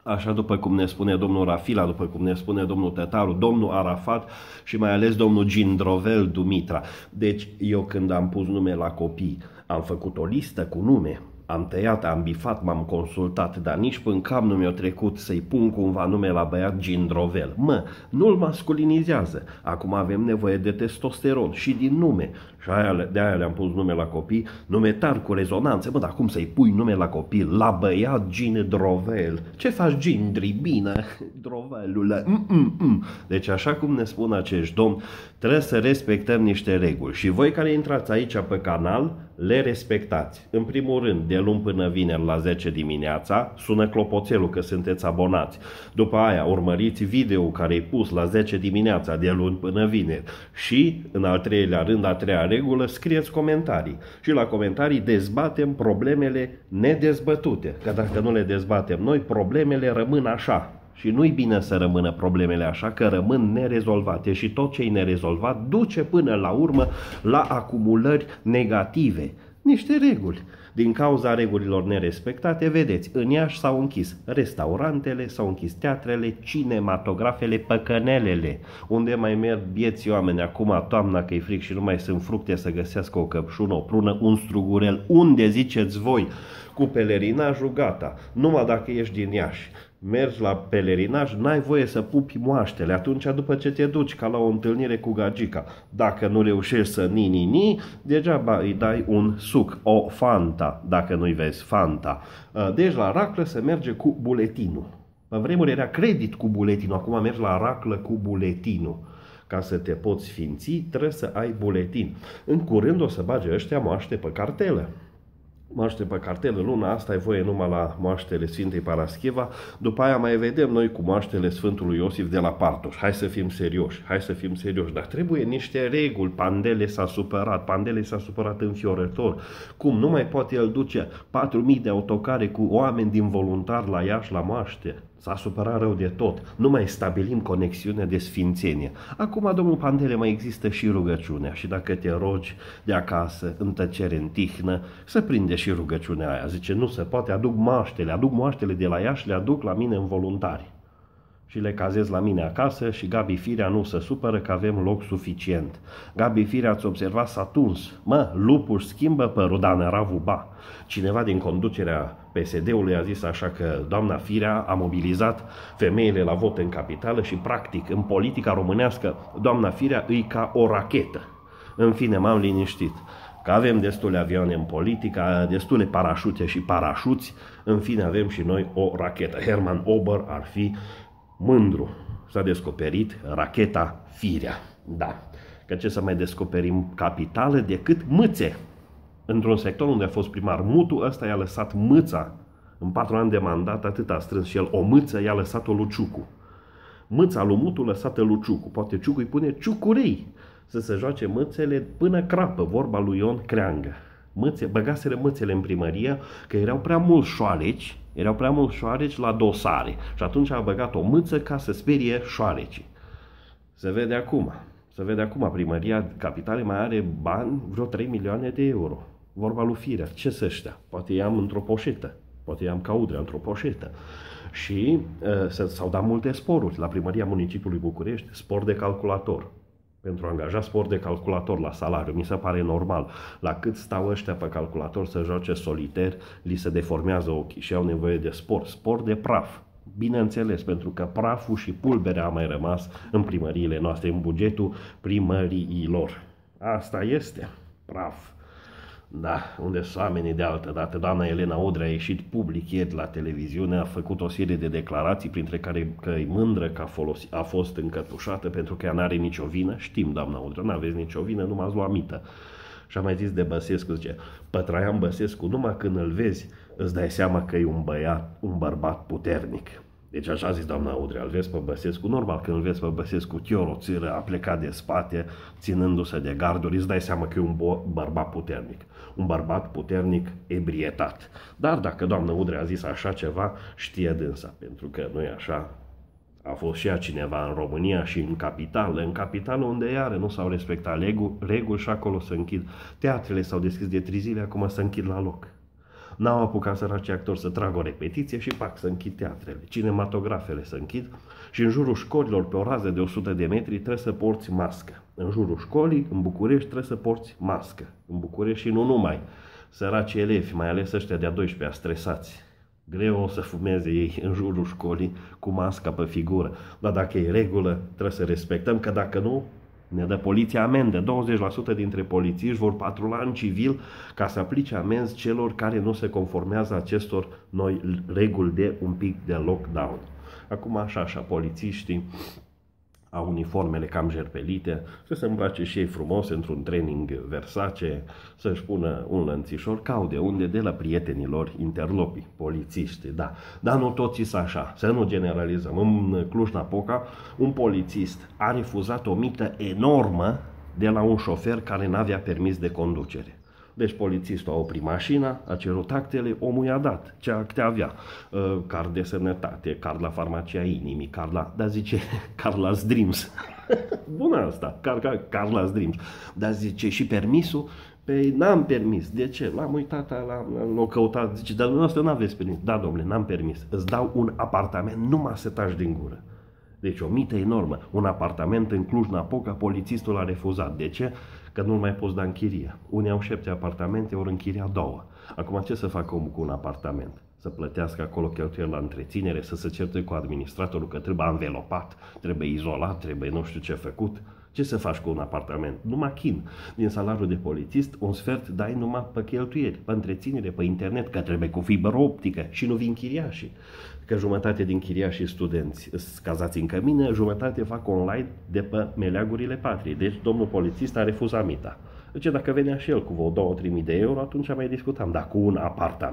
Așa după cum ne spune domnul Rafila, după cum ne spune domnul Tătaru, domnul Arafat și mai ales domnul Gindrovel Dumitra. Deci eu când am pus nume la copii, am făcut o listă cu nume, am tăiat, am bifat, m-am consultat, dar nici până în cap nu mi-a trecut să-i pun cumva nume la băiat Gindrovel. Nu-l masculinizează. Acum avem nevoie de testosteron și din nume. Și de-aia le-am pus nume la copii, nume tari cu rezonanțe. Dar cum să-i pui nume la copil? La băiat Gindrovel. Ce faci, Gindri? Bine, Drovelule. Deci așa cum ne spun acești domni, trebuie să respectăm niște reguli. Și voi care intrați aici pe canal, le respectați. În primul rând, de luni până vineri la 10 dimineața, sună clopoțelul că sunteți abonați. După aia, urmăriți video care e pus la 10 dimineața, de luni până vineri. Și, în al treilea rând, a treia regulă, scrieți comentarii. Și la comentarii dezbatem problemele nedezbătute. Că dacă nu le dezbatem noi, problemele rămân așa. Și nu-i bine să rămână problemele așa, că rămân nerezolvate și tot ce e nerezolvat duce până la urmă la acumulări negative. Niște reguli. Din cauza regulilor nerespectate, vedeți, în Iași s-au închis restaurantele, s-au închis teatrele, cinematografele, păcănelele, unde mai merg bieții oameni acum toamna că e fric și nu mai sunt fructe să găsească o căpșună, o prună, un strugurel. Unde ziceți voi? Cu pelerinajul gata, numai dacă ești din Iași. Mergi la pelerinaj, n-ai voie să pupi moaștele, atunci după ce te duci ca la o întâlnire cu gagica. Dacă nu reușești să ni, degeaba îi dai un suc, o Fanta, dacă nu-i vezi Fanta. Deci la raclă se merge cu buletinul. Pe vremuri era credit cu buletinul, acum mergi la raclă cu buletinul. Ca să te poți sfinți, trebuie să ai buletin. În curând o să bage ăștia moaște pe cartelă. Moaște pe cartelă, luna asta e voie numai la moaștele Sfintei Paraschiva, după aia mai vedem noi cu moaștele Sfântului Iosif de la Partoș. Hai să fim serioși, dar trebuie niște reguli. Pandele s-a supărat înfiorător. Cum? Nu mai poate el duce 4.000 de autocare cu oameni din voluntari la Iași la moaște. S-a supărat rău de tot. Nu mai stabilim conexiunea de sfințenie. Acum, domnul Pandele, mai există și rugăciunea. Și dacă te rogi de acasă, în tăcere, în tihnă, să prinde și rugăciunea aia. Zice, nu se poate, aduc moaștele de la Iași, le aduc la mine în voluntari. Și le cazez la mine acasă și Gabi Firea nu se supără că avem loc suficient. Gabi Firea, ați observat, s-a tuns. Lupul schimbă părul, dar năravul ba. Cineva din conducerea PSD-ului a zis așa că doamna Firea a mobilizat femeile la vot în capitală și practic în politica românească doamna Firea îi ca o rachetă. În fine, m-am liniștit. Că avem destule avioane în politică, destule parașute și parașuți, în fine avem și noi o rachetă. Herman Ober ar fi mândru. S-a descoperit racheta Firea. Da. Că ce să mai descoperim capitală decât Mâțe. Într-un sector unde a fost primar Mutu, ăsta i-a lăsat Mâța. În 4 ani de mandat, atât a strâns și el. O Mâță i-a lăsat-o lui Ciucu. Mâța lui Mutu lăsată lui Ciucu. Poate Ciucu îi pune ciucurei să se joace mâțele până crapă, vorba lui Ion Creangă. Băgaseră mâțele în primărie că erau prea mulți șoareci la dosare. Și atunci a băgat o mâță ca să sperie șoarecii. Se vede acum, primăria Capitalei mai are bani, vreo 3 milioane de euro. Vorba lui Firea, ce să ăștia? Poate i-am într-o poșetă, poate i-am ca Udrea într-o poșetă. Și s-au dat multe sporuri la primăria municipiului București, spor de calculator. Pentru a angaja spor de calculator la salariu, mi se pare normal. La cât stau ăștia pe calculator să joace soliter, li se deformează ochii și au nevoie de spor de praf. Bineînțeles, pentru că praful și pulberea a mai rămas în primăriile noastre, în bugetul primăriilor. Asta este praf. Da, unde sunt oamenii de altă dată. Doamna Elena Udrea a ieșit public ieri la televiziune, a făcut o serie de declarații, printre care că e mândră că a fost încătușată pentru că ea n-are nicio vină. Știm, doamna Udrea, n-aveți nicio vină, nu m-ați luat mită. Și am mai zis de Băsescu, zice, pe Traian Băsescu, numai când îl vezi, îți dai seama că e un bărbat puternic. Deci așa a zis doamna Udrea, îl vezi pe Băsescu, normal când îl vezi pe Băsescu, chioroțiră, a plecat de spate, ținându-se de garduri, îți dai seama că e un bărbat puternic. Un bărbat puternic ebrietat. Dar dacă doamna Udrea a zis așa ceva, știe dânsa, pentru că nu e așa. A fost și ea cineva în România și în capitală unde iară nu s-au respectat reguli și acolo se închid. Teatrele s-au deschis de 3 zile, acum se închid la loc. N-au apucat săracii actori să tragă o repetiție și pac, să închid teatrele. Cinematografele să închid și în jurul școlilor, pe o rază de 100 de metri, trebuie să porți mască. În jurul școlii, în București, trebuie să porți mască. În București și nu numai. Săracii elevi, mai ales ăștia de-a 12-a, stresați. Greu o să fumeze ei în jurul școlii cu masca pe figură. Dar dacă e regulă, trebuie să respectăm, că dacă nu, ne dă poliția amendă. 20% dintre polițiști vor patrula în civil ca să aplice amenzi celor care nu se conformează acestor noi reguli de un pic de lockdown. Acum așa, polițiștii au uniformele cam jerpelite, să se îmbrace și ei frumos într-un training Versace, să-și pună un lănțișor, caude unde de la prietenilor interlopi, polițiști, da. Dar nu toți sunt așa, să nu generalizăm. În Cluj-Napoca, un polițist a refuzat o mită enormă de la un șofer care n-avea permis de conducere. Deci polițistul a oprit mașina, a cerut actele, omul i-a dat ce acte avea. Card de sănătate, card la farmacia inimii, card la... Dar zice, Carla's Dreams. Bună asta, Carla's Dreams. Dar zice, și permisul? Păi n-am permis. De ce? L-am uitat, l-am căutat. Zice, dar dumneavoastră n-aveți permis. Da, domnule, n-am permis. Îți dau un apartament, numai să taci din gură. Deci o mită enormă. Un apartament în Cluj-Napoca, polițistul a refuzat. De ce? Că nu-l mai poți da în chirie. Unii au 7 apartamente, ori închiria 2. Acum ce să facă omul cu un apartament? Să plătească acolo cheltuieli la întreținere, să se certe cu administratorul că trebuie anvelopat, trebuie izolat, trebuie nu știu ce făcut. Ce să faci cu un apartament? Numai chin. Din salariul de polițist, un sfert dai numai pe cheltuieli, pe întreținere, pe internet, că trebuie cu fibră optică și nu vin chiriașii. Că jumătate din chiriașii studenți cazați în cămine, jumătate fac online de pe meleagurile patriei. Deci domnul polițist a refuzat mita. Deci dacă venea și el cu vreo 2-3 mii de euro, atunci mai discutam. Dar cu un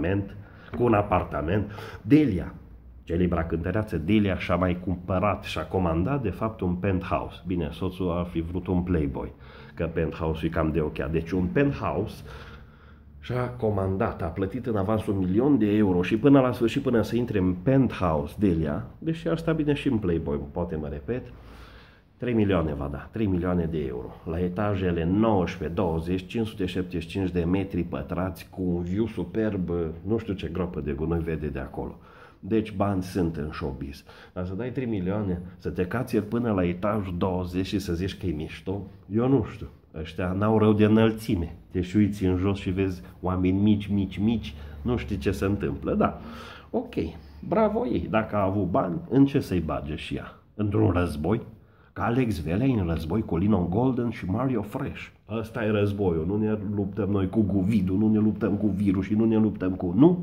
apartament, Delia, celebra cântăreață Delia și-a mai cumpărat și-a comandat de fapt un penthouse. Bine, soțul ar fi vrut un Playboy, că penthouse e cam de ochea. Deci un penthouse și-a comandat, a plătit în avans 1.000.000 de euro și până la sfârșit, până să intre în penthouse Delia, deși ar sta bine și în Playboy, poate mă repet, 3 milioane va da, 3 milioane de euro. La etajele 19, 20, 575 de metri pătrați, cu un view superb, nu știu ce groapă de gunoi vede de acolo. Deci bani sunt în showbiz. Dar să dai 3 milioane, să te cațeri până la etajul 20 și să zici că e mișto, eu nu știu. Ăștia n-au rău de înălțime. Te uiți în jos și vezi oameni mici, nu știi ce se întâmplă. Da, ok, bravo ei. Dacă a avut bani, în ce să-i bage și ea? Într-un război? Ca Alex Velea în război cu Lino Golden și Mario Fresh. Ăsta e războiul. Nu ne luptăm noi cu Guvidul, nu ne luptăm cu virus, nu ne luptăm cu... Nu!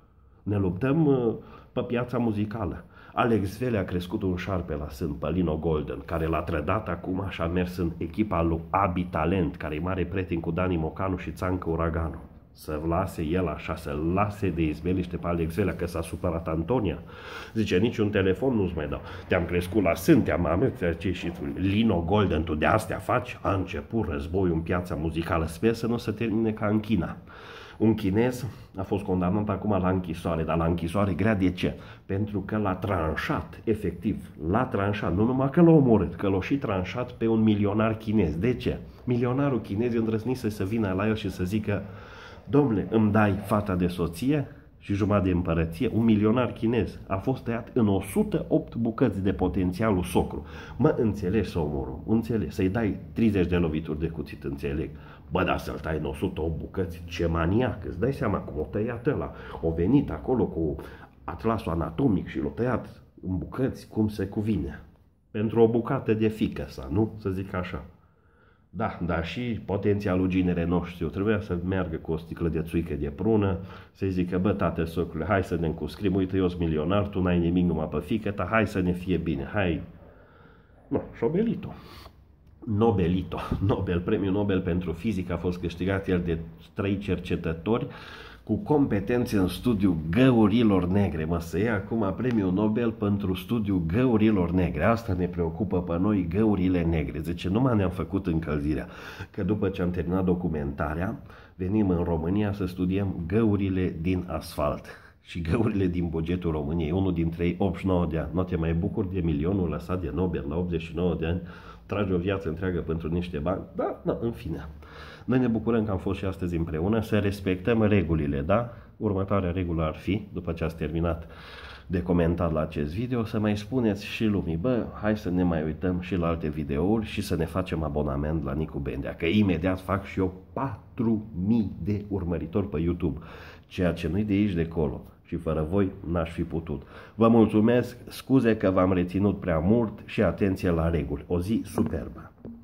Ne luptăm pe piața muzicală. Alex Velea a crescut un șarpe la sân pe Lino Golden, care l-a trădat acum și a mers în echipa lui Abi Talent, care e mare prieten cu Dani Mocanu și Țancă Uraganu. Să-l lase el așa, să-l lase de izbeliște pe Alex Velea, că s-a supărat Antonia. Zice, niciun telefon nu-ți mai dau. Te-am crescut la sân, te-am amet, ce și tu, Lino Golden, tu de astea faci? A început războiul în piața muzicală. Sper să nu se termine ca în China. Un chinez a fost condamnat acum la închisoare, dar la închisoare grea. De ce? Pentru că l-a tranșat, efectiv, l-a tranșat, nu numai că l-a omorât, că l-a și tranșat pe un milionar chinez. De ce? Milionarul chinez îndrăznise să vină la el și să zică, domnule, îmi dai fata de soție și jumătate de împărăție? Un milionar chinez a fost tăiat în 108 bucăți de potențialul socru. Mă, înțelegi să omorul, înțelegi, să-i dai 30 de lovituri de cuțit, înțeleg. Bă, dar să-l tai în 108 bucăți, ce maniac, îți dai seama cum o tăiat ăla. O venit acolo cu atlasul anatomic și l-a tăiat în bucăți cum se cuvine. Pentru o bucată de fică sa, nu? Să zic așa. Da, dar și potențialul ginere nostru trebuia să meargă cu o sticlă de țuică de prună, să-i zică, bă, tată, socule, hai să ne încuscrim, uite, eu sunt milionar, tu n-ai nimic numai pe fică ta, hai să ne fie bine, hai. Nu, și-o belit-o. Nobel, premiul Nobel pentru fizică a fost câștigat el de 3 cercetători cu competențe în studiul găurilor negre. Mă, să ia acum premiul Nobel pentru studiul găurilor negre. Asta ne preocupă pe noi, găurile negre. Zice, numai ne-am făcut încălzirea, că după ce am terminat documentarea, venim în România să studiem găurile din asfalt și găurile din bugetul României. Unul dintre ei, 89 de ani. Nu te mai bucuri de milionul lăsat de Nobel la 89 de ani? Trage o viață întreagă pentru niște bani? Da, în fine. Noi ne bucurăm că am fost și astăzi împreună, să respectăm regulile, da? următoarea regulă ar fi, după ce ați terminat de comentat la acest video, să mai spuneți și lumii, bă, hai să ne mai uităm și la alte videouri și să ne facem abonament la Nicu Bendea, că imediat fac și eu 4000 de urmăritori pe YouTube, ceea ce nu-i de aici de acolo. Și fără voi n-aș fi putut. Vă mulțumesc, scuze că v-am reținut prea mult și atenție la reguli. O zi superbă!